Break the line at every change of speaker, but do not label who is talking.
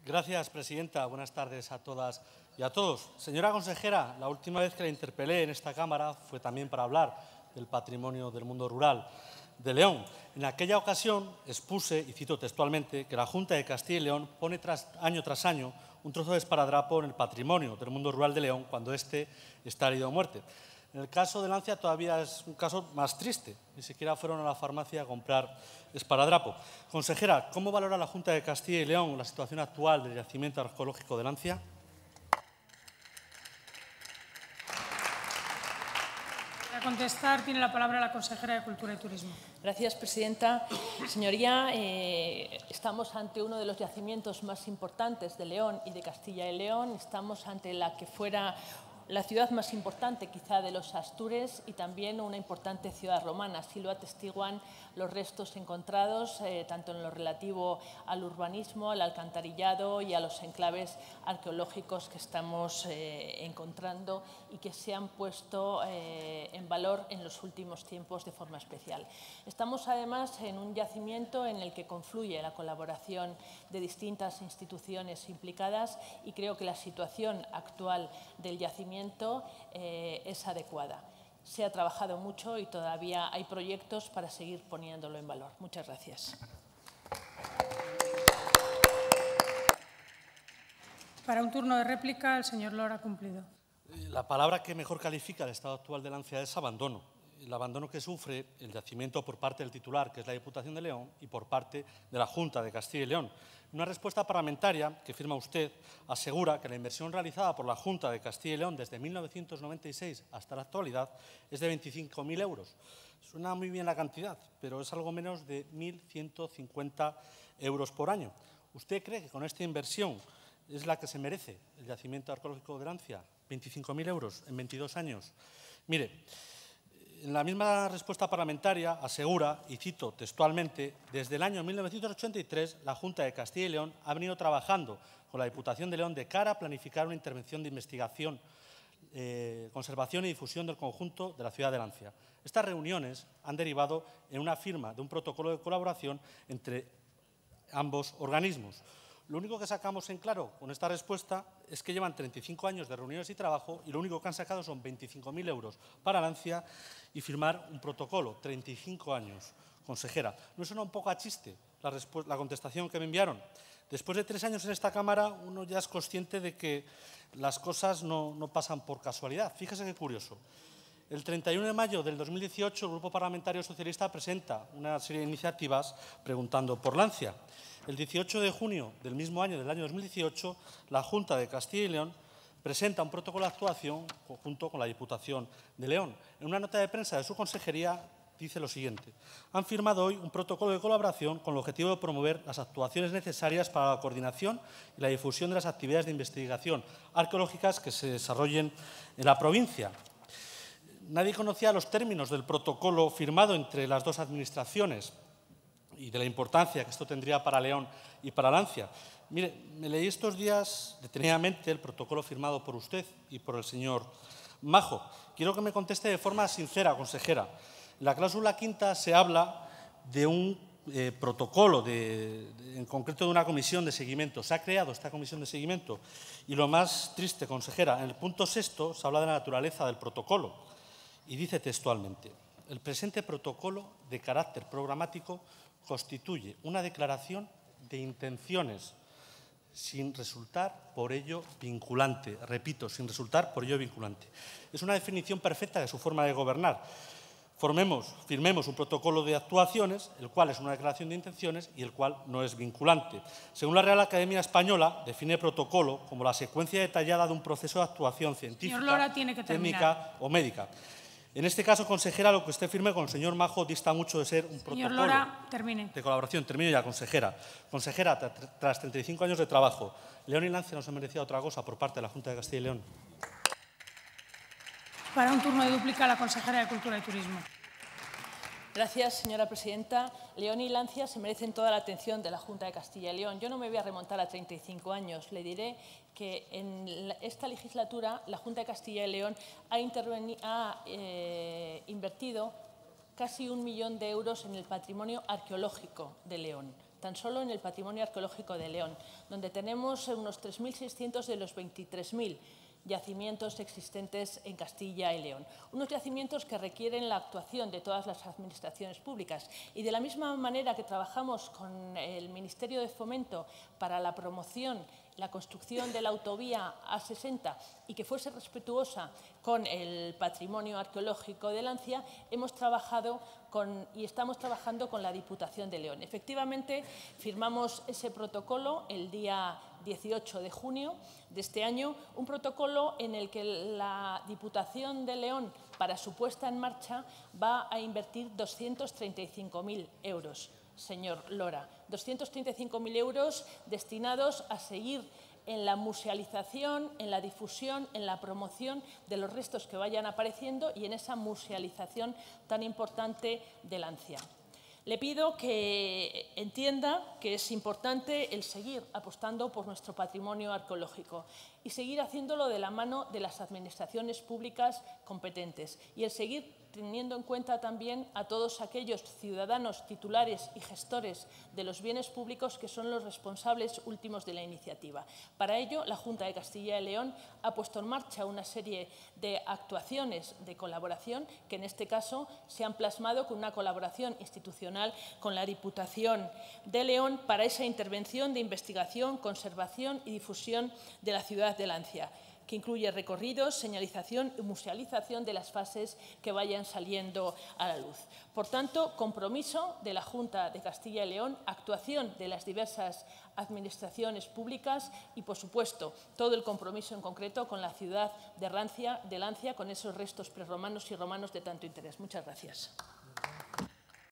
Gracias, presidenta. Buenas tardes a todas y a todos. Señora consejera, la última vez que la interpelé en esta Cámara fue también para hablar del patrimonio del mundo rural de León. En aquella ocasión expuse, y cito textualmente, que la Junta de Castilla y León pone año tras año un trozo de esparadrapo en el patrimonio del mundo rural de León cuando éste está herido a muerte. En el caso de Lancia todavía es un caso más triste. Ni siquiera fueron a la farmacia a comprar esparadrapo. Consejera, ¿cómo valora la Junta de Castilla y León la situación actual del yacimiento arqueológico de Lancia?
Para contestar, tiene la palabra la consejera de Cultura y Turismo.
Gracias, presidenta. Señoría, estamos ante uno de los yacimientos más importantes de León y de Castilla y León. Estamos ante la que fuera la ciudad más importante quizá de los Astures y también una importante ciudad romana. Así lo atestiguan los restos encontrados, tanto en lo relativo al urbanismo, al alcantarillado y a los enclaves arqueológicos que estamos encontrando y que se han puesto en valor en los últimos tiempos de forma especial. Estamos además en un yacimiento en el que confluye la colaboración de distintas instituciones implicadas y creo que la situación actual del yacimiento es adecuada. Se ha trabajado mucho y todavía hay proyectos para seguir poniéndolo en valor. Muchas gracias.
Para un turno de réplica, el señor Lora ha cumplido.
La palabra que mejor califica el estado actual de Lancia es abandono. El abandono que sufre el yacimiento por parte del titular, que es la Diputación de León, y por parte de la Junta de Castilla y León. Una respuesta parlamentaria que firma usted asegura que la inversión realizada por la Junta de Castilla y León desde 1996 hasta la actualidad es de 25.000 euros. Suena muy bien la cantidad, pero es algo menos de 1.150 euros por año. ¿Usted cree que con esta inversión es la que se merece el yacimiento arqueológico de Lancia? 25.000 euros en 22 años. Mire, en la misma respuesta parlamentaria asegura, y cito textualmente, desde el año 1983 la Junta de Castilla y León ha venido trabajando con la Diputación de León de cara a planificar una intervención de investigación, conservación y difusión del conjunto de la ciudad de Lancia. Estas reuniones han derivado en una firma de un protocolo de colaboración entre ambos organismos. Lo único que sacamos en claro con esta respuesta es que llevan 35 años de reuniones y trabajo y lo único que han sacado son 25.000 euros para Lancia y firmar un protocolo. 35 años, consejera. ¿No suena un poco a chiste la contestación que me enviaron? Después de 3 años en esta Cámara, uno ya es consciente de que las cosas no pasan por casualidad. Fíjese qué curioso. El 31 de mayo del 2018, el Grupo Parlamentario Socialista presenta una serie de iniciativas preguntando por Lancia. El 18 de junio del mismo año, del año 2018, la Junta de Castilla y León presenta un protocolo de actuación junto con la Diputación de León. En una nota de prensa de su consejería dice lo siguiente: han firmado hoy un protocolo de colaboración con el objetivo de promover las actuaciones necesarias para la coordinación y la difusión de las actividades de investigación arqueológicas que se desarrollen en la provincia. Nadie conocía los términos del protocolo firmado entre las dos administraciones y de la importancia que esto tendría para León y para Lancia. Mire, me leí estos días detenidamente el protocolo firmado por usted y por el señor Majo. Quiero que me conteste de forma sincera, consejera. En la cláusula quinta se habla de un protocolo, en concreto de una comisión de seguimiento. Se ha creado esta comisión de seguimiento. Y lo más triste, consejera, en el punto sexto se habla de la naturaleza del protocolo. Y dice textualmente: el presente protocolo de carácter programático constituye una declaración de intenciones sin resultar por ello vinculante. Repito, sin resultar por ello vinculante. Es una definición perfecta de su forma de gobernar. Firmemos un protocolo de actuaciones, el cual es una declaración de intenciones y el cual no es vinculante. Según la Real Academia Española, define protocolo como la secuencia detallada de un proceso de actuación científica, técnica o médica. En este caso, consejera, lo que usted firme con el señor Majo dista mucho de ser un protocolo
Lora, termine.
De colaboración. Termino ya, consejera. Consejera, tras 35 años de trabajo, ¿León y Lancia no se merecía otra cosa por parte de la Junta de Castilla y León?
Para un turno de dúplica, la consejera de Cultura y Turismo.
Gracias, señora presidenta. León y Lancia se merecen toda la atención de la Junta de Castilla y León. Yo no me voy a remontar a 35 años. Le diré que en esta legislatura la Junta de Castilla y León ha invertido casi 1 millón de euros en el patrimonio arqueológico de León. tan solo en el patrimonio arqueológico de León, donde tenemos unos 3.600 de los 23.000 yacimientos existentes en Castilla y León. Unos yacimientos que requieren la actuación de todas las administraciones públicas. Y de la misma manera que trabajamos con el Ministerio de Fomento para la promoción, la construcción de la autovía A60 y que fuese respetuosa con el patrimonio arqueológico de Lancia, hemos trabajado y estamos trabajando con la Diputación de León. Efectivamente, firmamos ese protocolo el día 18 de junio de este año, un protocolo en el que la Diputación de León, para su puesta en marcha, va a invertir 235.000 euros. Señor Lora, 235.000 euros destinados a seguir en la musealización, en la difusión, en la promoción de los restos que vayan apareciendo y en esa musealización tan importante de Lancia. Le pido que entienda que es importante el seguir apostando por nuestro patrimonio arqueológico y seguir haciéndolo de la mano de las administraciones públicas competentes y el seguir teniendo en cuenta también a todos aquellos ciudadanos titulares y gestores de los bienes públicos que son los responsables últimos de la iniciativa. Para ello, la Junta de Castilla y León ha puesto en marcha una serie de actuaciones de colaboración que en este caso se han plasmado con una colaboración institucional con la Diputación de León para esa intervención de investigación, conservación y difusión de la ciudad de Lancia, que incluye recorridos, señalización y musealización de las fases que vayan saliendo a la luz. Por tanto, compromiso de la Junta de Castilla y León, actuación de las diversas administraciones públicas y, por supuesto, todo el compromiso en concreto con la ciudad de Lancia, con esos restos prerromanos y romanos de tanto interés. Muchas gracias.